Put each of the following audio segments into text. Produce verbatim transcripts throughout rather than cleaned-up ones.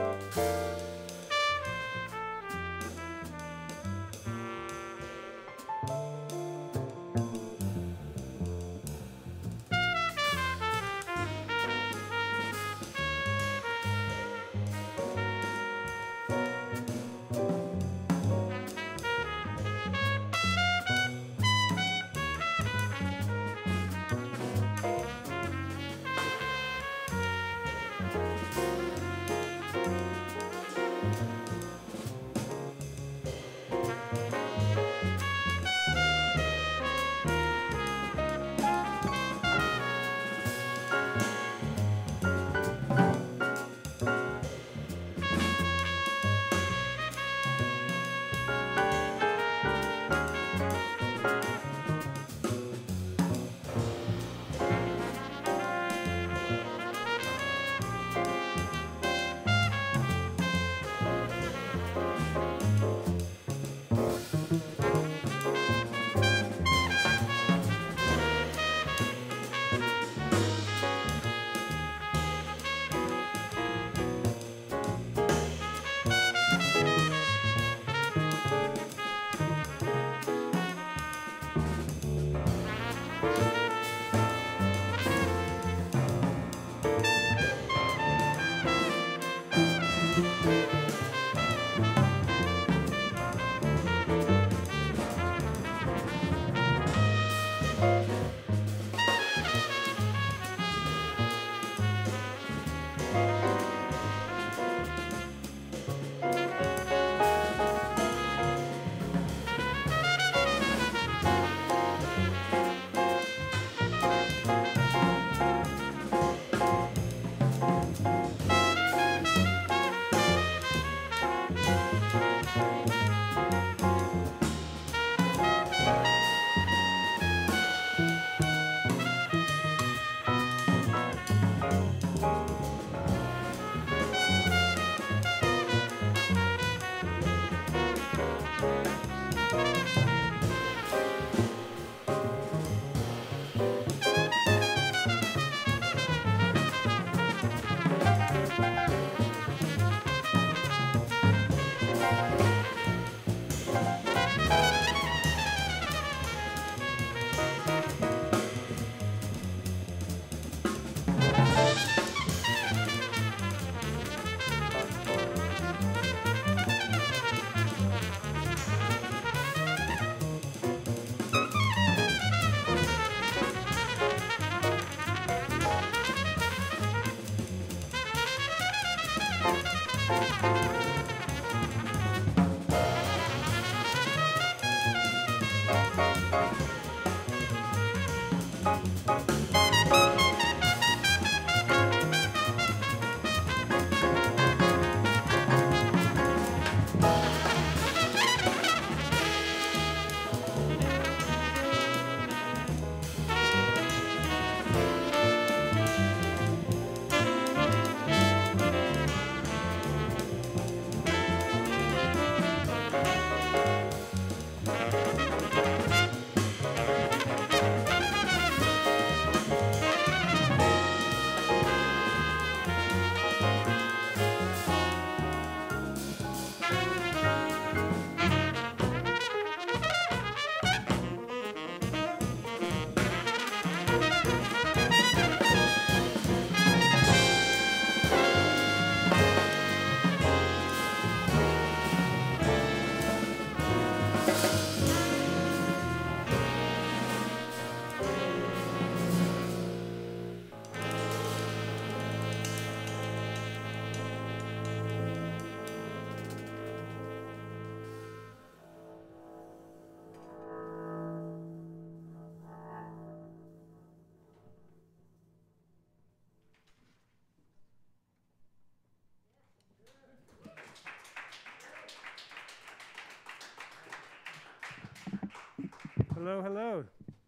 Hello, hello.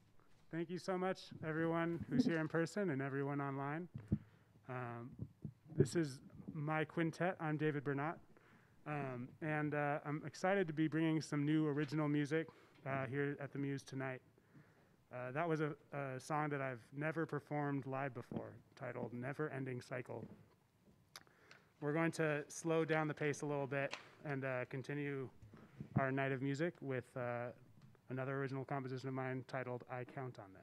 Thank you so much, everyone who's here in person and everyone online. Um, this is my quintet. I'm David Bernot. Um, and uh, I'm excited to be bringing some new original music uh, here at the Muse tonight. Uh, that was a, a song that I've never performed live before, titled Never Ending Cycle. we're going to slow down the pace a little bit and uh, continue our night of music with uh, another original composition of mine titled I Count on Them.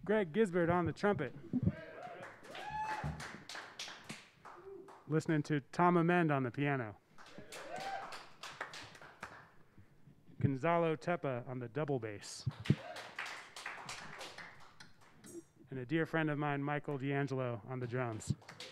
Greg Gisbert on the trumpet. Listening to Tom Amend on the piano. Gonzalo Teppa on the double bass. And a dear friend of mine, Michael D'Angelo, on the drums.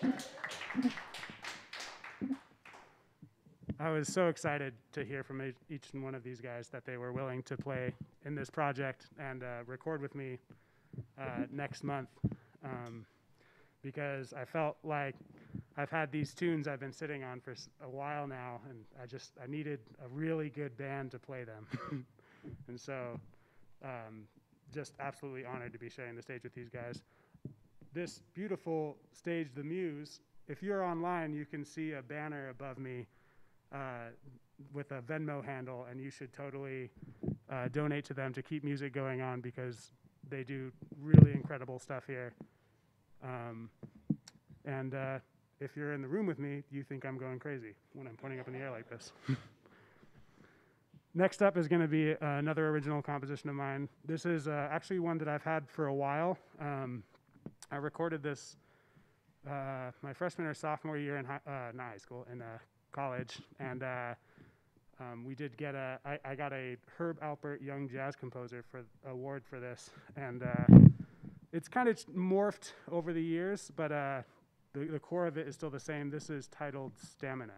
I was so excited to hear from each, each and one of these guys that they were willing to play in this project and uh, record with me uh, next month, um, because I felt like I've had these tunes I've been sitting on for s a while now, and I just I needed a really good band to play them. And so um, just absolutely honored to be sharing the stage with these guys. This beautiful stage, The Muse, if you're online, you can see a banner above me uh, with a Venmo handle, and you should totally uh, donate to them to keep music going on, because they do really incredible stuff here. Um, and uh, if you're in the room with me, you think I'm going crazy when I'm pointing up in the air like this. Next up is going to be uh, another original composition of mine. This is uh, actually one that I've had for a while. Um, I recorded this uh, my freshman or sophomore year in high, uh, not high school, in uh, college, and uh, um, we did get a. I, I got a Herb Alpert Young Jazz Composer for award for this, and uh, it's kind of morphed over the years, but uh, the, the core of it is still the same. This is titled Stamina.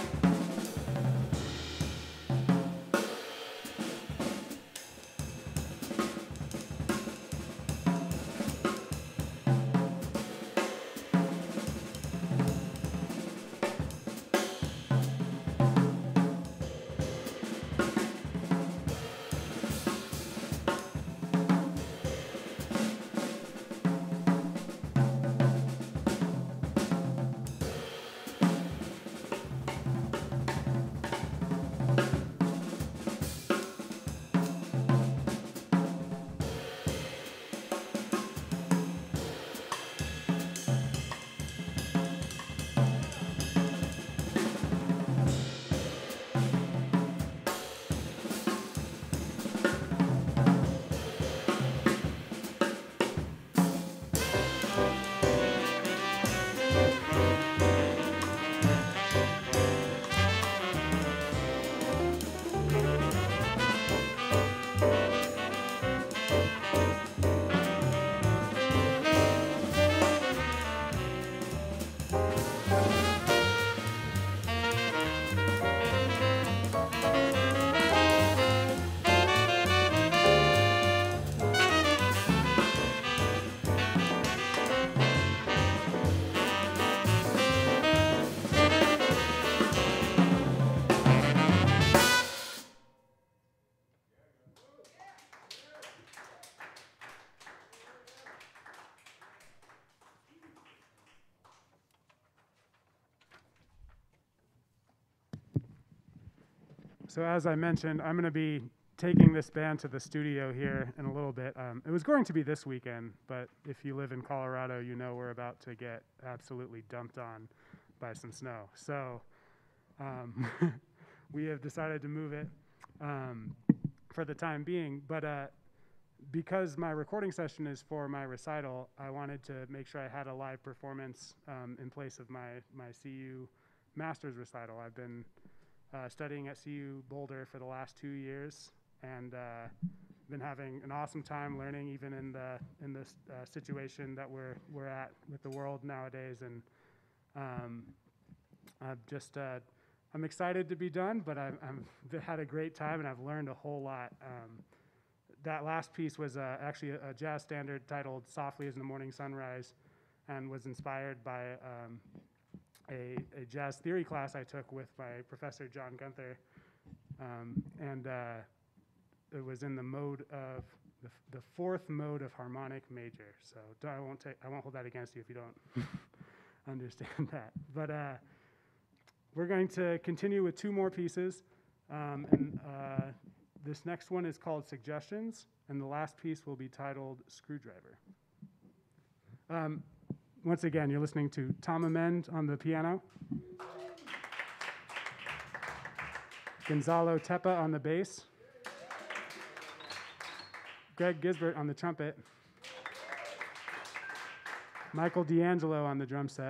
So as I mentioned, I'm going to be taking this band to the studio here in a little bit. Um, it was going to be this weekend, but if you live in Colorado, you know we're about to get absolutely dumped on by some snow. So um, we have decided to move it um, for the time being. But uh, because my recording session is for my recital, I wanted to make sure I had a live performance um, in place of my, my C U master's recital. I've been uh, studying at C U Boulder for the last two years and uh, been having an awesome time learning, even in the in this uh, situation that we're we're at with the world nowadays. And um, I've just uh, I'm excited to be done, but I've, I've had a great time and I've learned a whole lot. Um, that last piece was uh, actually a, a jazz standard titled "Softly as in the Morning Sunrise," and was inspired by um, a, a jazz theory class I took with my professor John Gunther, um, and uh, it was in the mode of the, f the fourth mode of harmonic major. So do, I won't take I won't hold that against you if you don't understand that. But uh, we're going to continue with two more pieces, um, and uh, this next one is called Suggestions, and the last piece will be titled Screwdriver. Um, once again, you're listening to Tom Amend on the piano, Gonzalo Teppa on the bass, Greg Gisbert on the trumpet, Michael D'Angelo on the drum set,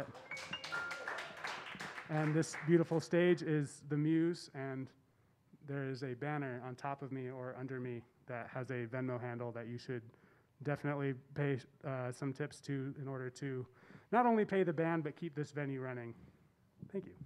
and this beautiful stage is the Muse, and there is a banner on top of me or under me that has a Venmo handle that you should definitely pay uh, some tips to in order to not only pay the band, but keep this venue running. Thank you.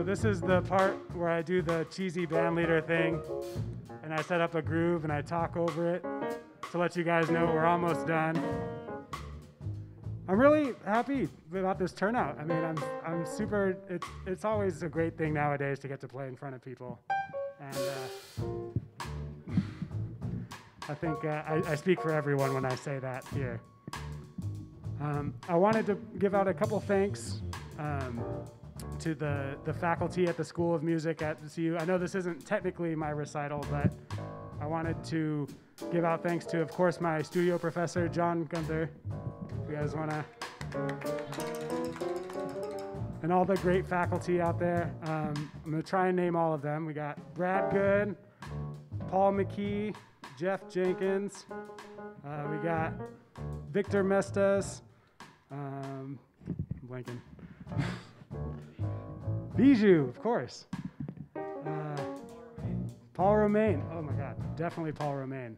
this is the part where I do the cheesy band leader thing, and I set up a groove and I talk over it to let you guys know we're almost done. I'm really happy about this turnout. I mean, I'm I'm super. It's it's always a great thing nowadays to get to play in front of people, and uh, I think uh, I, I speak for everyone when I say that here. Um, I wanted to give out a couple thanks um, to the the faculty at the School of Music at C U. I know this isn't technically my recital, but I wanted to give out thanks to, of course, my studio professor, John Gunther. If you guys want to, and all the great faculty out there. Um, I'm going to try and name all of them. We got Brad Good, Paul McKee, Jeff Jenkins. Uh, we got Victor Mestas. Um, I'm blanking. Bijou, of course. Uh, Paul Romaine. Oh my God, definitely Paul Romaine.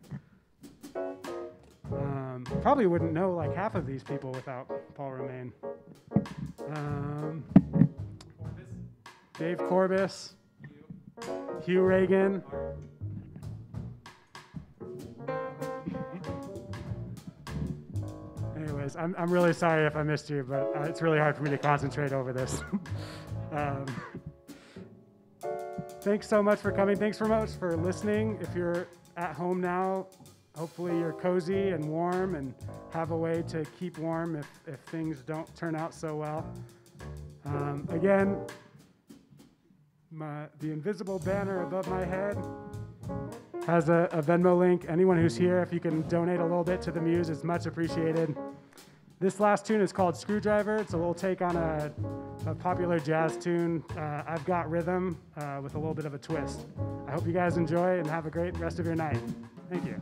Um, probably wouldn't know like half of these people without Paul Romaine. Um, Dave Corbis, Hugh Reagan. Anyways, I'm I'm really sorry if I missed you, but uh, it's really hard for me to concentrate over this. um, thanks so much for coming. Thanks so much for listening. If you're at home now, hopefully you're cozy and warm and have a way to keep warm if, if things don't turn out so well. Um, again, my, the invisible banner above my head has a, a Venmo link. Anyone who's here, if you can donate a little bit to the Muse, is much appreciated. This last tune is called Screwdriver. It's a little take on a, a popular jazz tune, uh, I've Got Rhythm, uh, with a little bit of a twist. I hope you guys enjoy and have a great rest of your night. Thank you.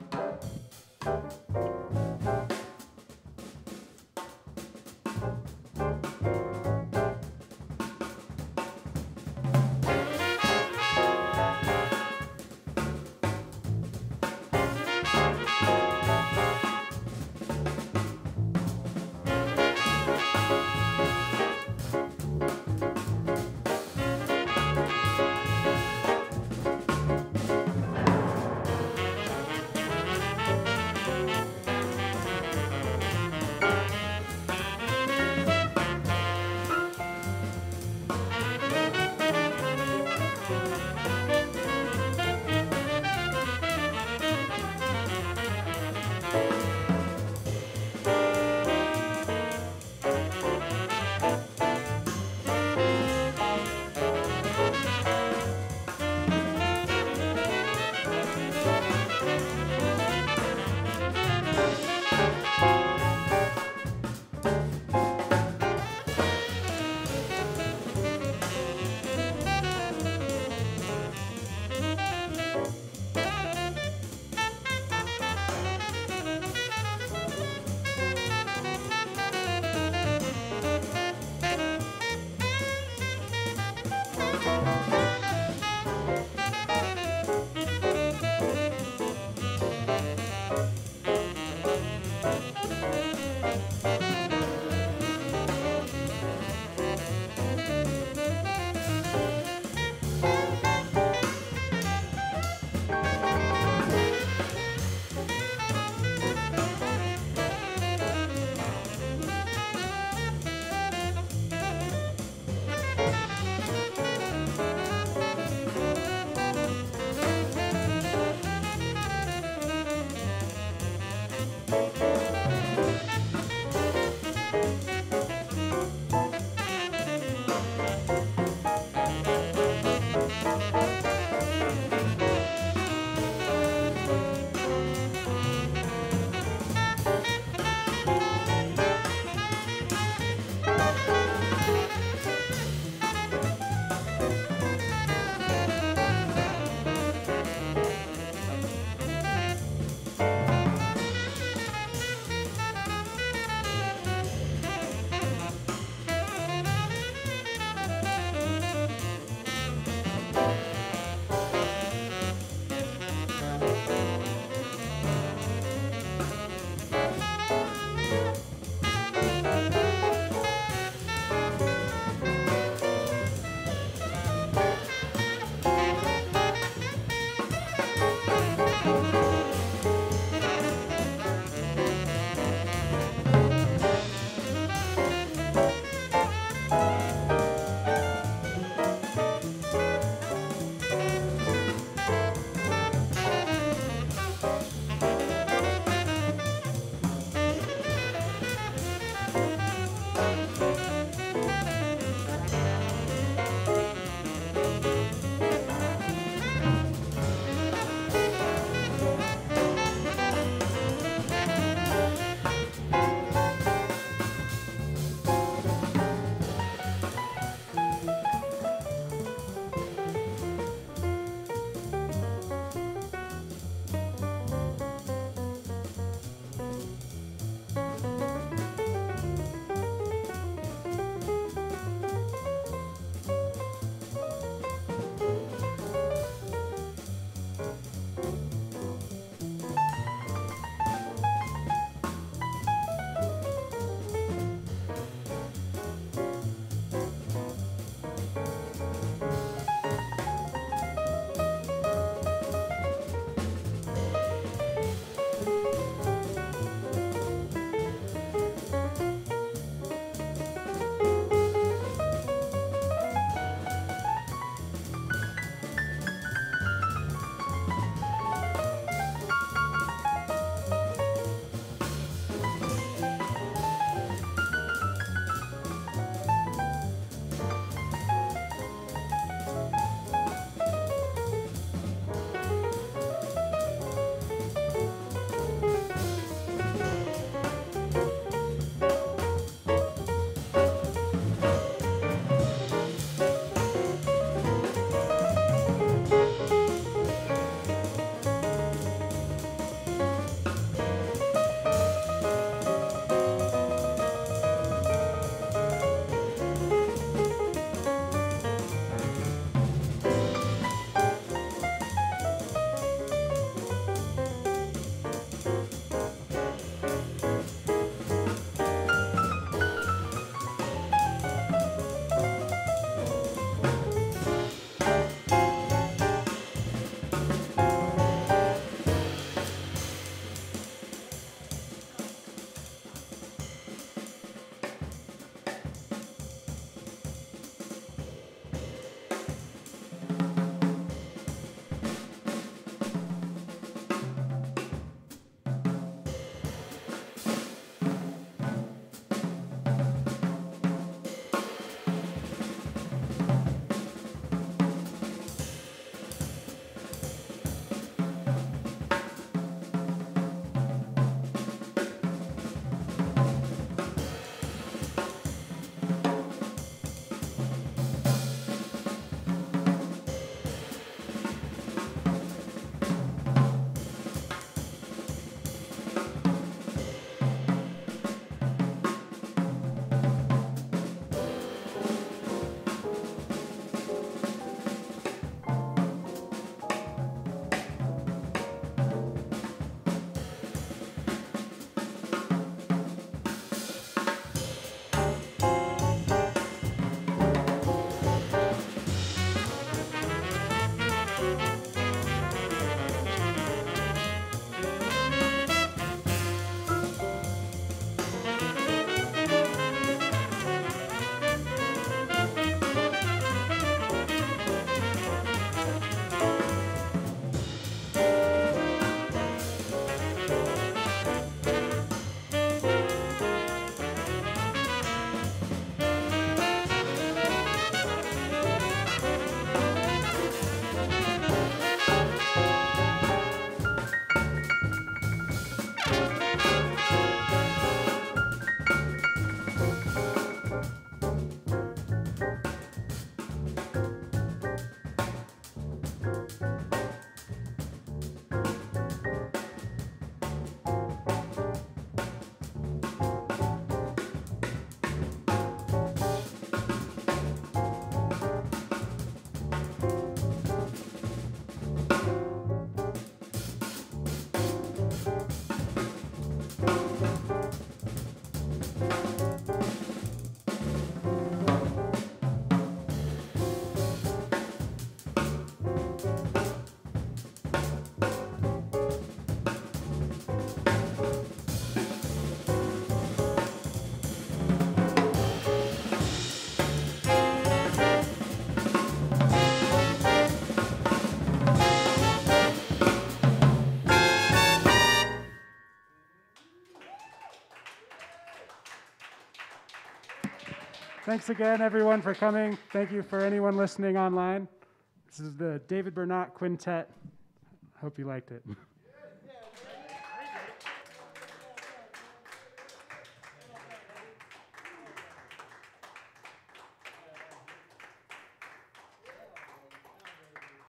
Thanks again, everyone, for coming. Thank you for anyone listening online. This is the David Bernot Quintet. Hope you liked it.